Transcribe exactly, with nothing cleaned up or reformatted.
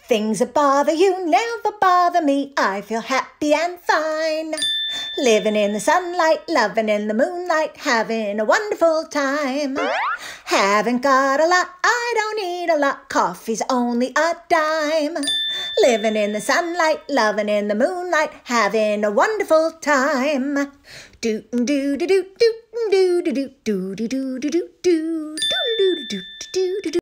Things that bother you never bother me. I feel happy and fine. Living in the sunlight, loving in the moonlight, having a wonderful time. Haven't got a lot, I don't need a lot, coffee's only a dime. Living in the sunlight, loving in the moonlight, having a wonderful time. Do do do do do do do do do do do do do do do do do do do do.